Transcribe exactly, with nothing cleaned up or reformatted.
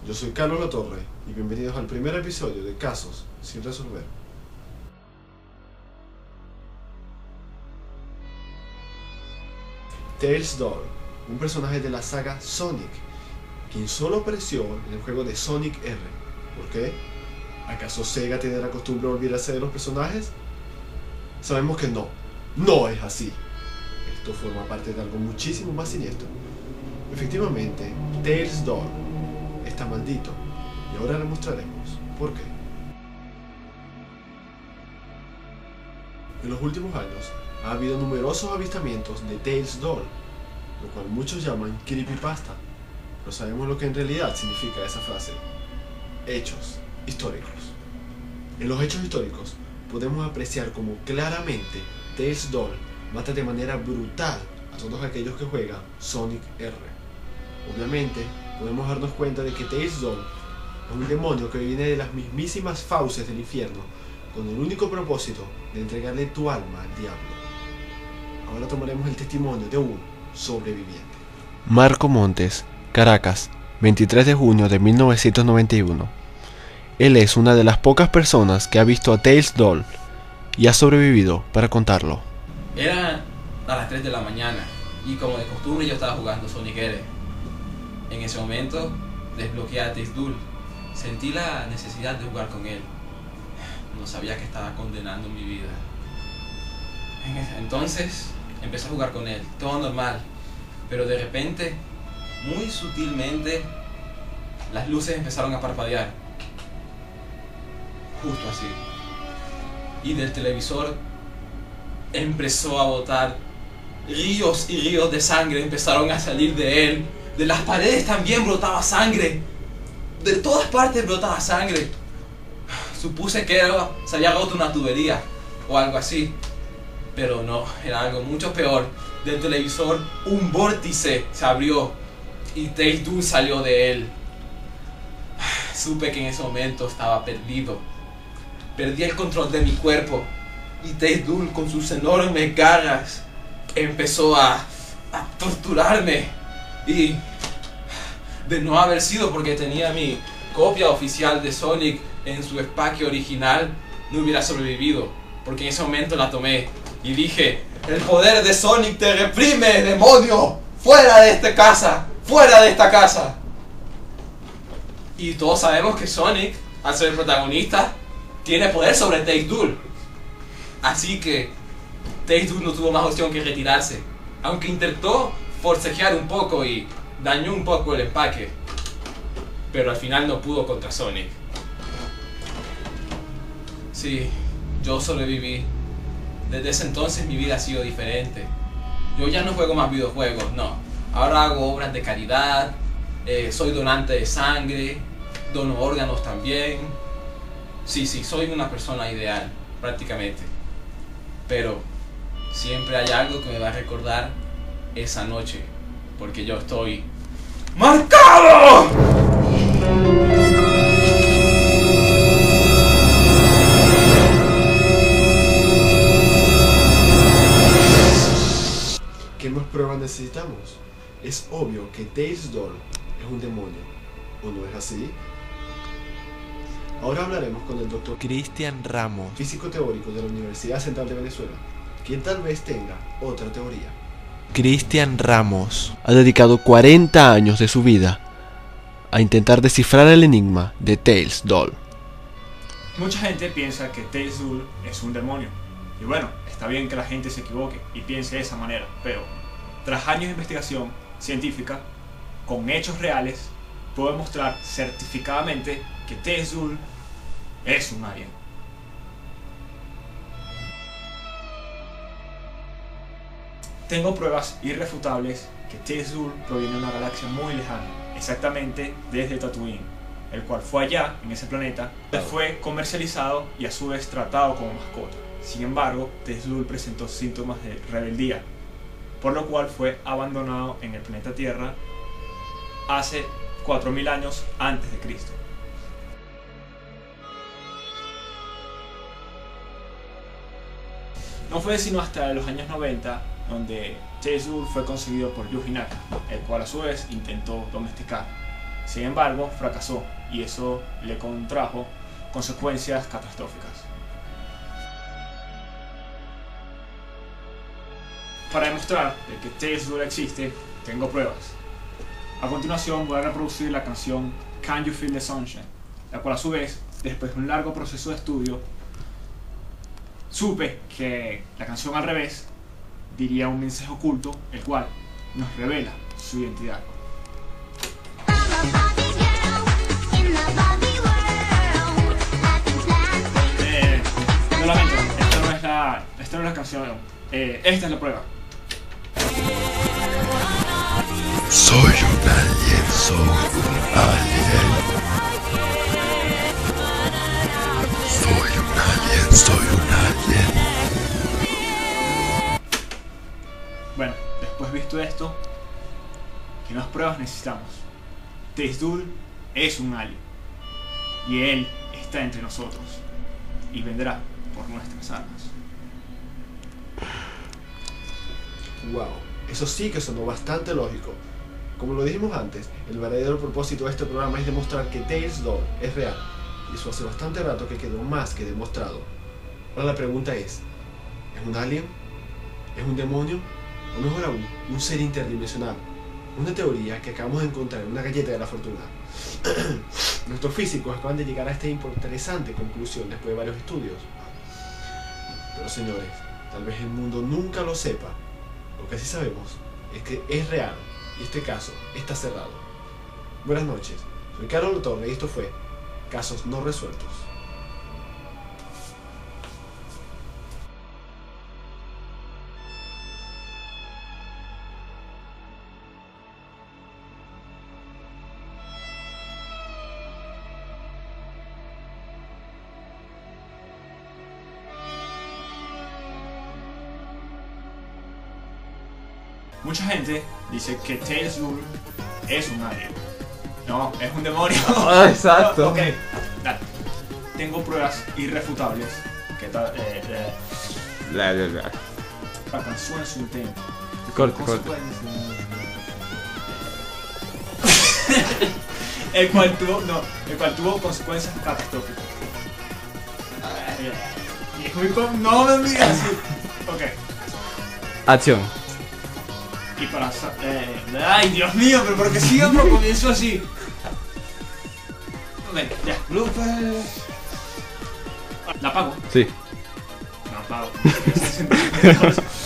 Yo soy Carlos Latorre y bienvenidos al primer episodio de Casos sin resolver. Tails Doll, un personaje de la saga Sonic, quien solo apareció en el juego de Sonic R. ¿Por qué? ¿Acaso Sega tiene la costumbre de olvidarse de los personajes? Sabemos que no, no es así. Esto forma parte de algo muchísimo más siniestro. Efectivamente, Tails Doll está maldito, y ahora le mostraremos por qué. En los últimos años ha habido numerosos avistamientos de Tails Doll, lo cual muchos llaman creepypasta, pero sabemos lo que en realidad significa esa frase: hechos históricos. En los hechos históricos podemos apreciar cómo claramente Tails Doll mata de manera brutal a todos aquellos que juegan Sonic R. Obviamente podemos darnos cuenta de que Tails Doll es un demonio que viene de las mismísimas fauces del infierno con el único propósito de entregarle tu alma al diablo. Ahora tomaremos el testimonio de un sobreviviente. Marco Montes, Caracas, veintitrés de junio de mil novecientos noventa y uno. Él es una de las pocas personas que ha visto a Tails Doll y ha sobrevivido para contarlo. Era a las tres de la mañana y como de costumbre yo estaba jugando Sonic R. En ese momento desbloqueé a Tails Doll. Sentí la necesidad de jugar con él. No sabía que estaba condenando mi vida. Entonces empecé a jugar con él, todo normal. Pero de repente, muy sutilmente, las luces empezaron a parpadear. Justo así. Y del televisor empezó a botar ríos y ríos de sangre. Empezaron a salir de él. De las paredes también brotaba sangre. De todas partes brotaba sangre. Supuse que era, se había roto una tubería o algo así. Pero no, era algo mucho peor. Del televisor un vórtice se abrió y Tails Doll salió de él. Supe que en ese momento estaba perdido. Perdí el control de mi cuerpo y Tails Doll con sus enormes garras empezó a, a torturarme. Y de no haber sido porque tenía mi copia oficial de Sonic en su empaque original, no hubiera sobrevivido, porque en ese momento la tomé y dije: el poder de Sonic te reprime, demonio, fuera de esta casa, fuera de esta casa. Y todos sabemos que Sonic, al ser el protagonista, tiene poder sobre Tails Doll. Así que Tails Doll no tuvo más opción que retirarse, aunque intentó forcejear un poco y dañó un poco el empaque, pero al final no pudo contra Sonic. Sí, yo sobreviví. Desde ese entonces mi vida ha sido diferente. Yo ya no juego más videojuegos, no. Ahora hago obras de caridad, eh, soy donante de sangre, dono órganos también. Sí, sí, soy una persona ideal, prácticamente. Pero siempre hay algo que me va a recordar esa noche, porque yo estoy ¡marcado! ¿Qué más pruebas necesitamos? Es obvio que Tails Doll es un demonio, ¿o no es así? Ahora hablaremos con el doctor Cristian Ramos, físico teórico de la Universidad Central de Venezuela, quien tal vez tenga otra teoría. Cristian Ramos ha dedicado cuarenta años de su vida a intentar descifrar el enigma de Tails Doll. Mucha gente piensa que Tails Doll es un demonio. Y bueno, está bien que la gente se equivoque y piense de esa manera, pero tras años de investigación científica, con hechos reales, puedo demostrar certificadamente que Tails Doll es un alien. Tengo pruebas irrefutables que Tails Doll proviene de una galaxia muy lejana, exactamente desde Tatooine, el cual fue allá, en ese planeta, fue comercializado y a su vez tratado como mascota. Sin embargo, Tails Doll presentó síntomas de rebeldía, por lo cual fue abandonado en el planeta Tierra hace cuatro mil años antes de Cristo. No fue sino hasta los años noventa donde Tails Doll fue conseguido por Yuji Naka, el cual a su vez intentó domesticar. Sin embargo, fracasó y eso le contrajo consecuencias catastróficas. Para demostrar de que Tails Duel existe, tengo pruebas. A continuación voy a reproducir la canción Can You Feel the Sunshine, la cual a su vez, después de un largo proceso de estudio, supe que la canción al revés diría un mensaje oculto, el cual nos revela su identidad. Eh, lo lamento, esta no es la, esta no es la canción, eh, esta es la prueba. Soy un alien, soy un alien. Soy un alien, soy un alien. Bueno, después visto esto, ¿qué más pruebas necesitamos? Tails Duel es un alien y él está entre nosotros y vendrá por nuestras armas. Wow, eso sí que sonó bastante lógico. Como lo dijimos antes, el verdadero propósito de este programa es demostrar que Tails Duel es real, y eso hace bastante rato que quedó más que demostrado. Ahora la pregunta es, ¿es un alien? ¿Es un demonio? O mejor aún, un ser interdimensional. Una teoría que acabamos de encontrar en una galleta de la fortuna. Nuestros físicos acaban de llegar a esta interesante conclusión después de varios estudios. Pero señores, tal vez el mundo nunca lo sepa. Lo que sí sabemos es que es real y este caso está cerrado. Buenas noches, soy Carlos Torre y esto fue Casos No Resueltos. Mucha gente dice que Tails Duel es un alien. No, es un demonio. Ah, exacto. Ok, dale. Tengo pruebas irrefutables que tal. Eh, eh, Bla, bla, bla. fracasó en su intento. Corte, corte. el cual tuvo, no, el cual tuvo consecuencias catastróficas. Y es muy com- no me digas así. Ok. Acción. Y para sa- eh, ay Dios mío, pero ¿por qué siempre comienzo así? Ven, ya. La apago. Sí. No apago.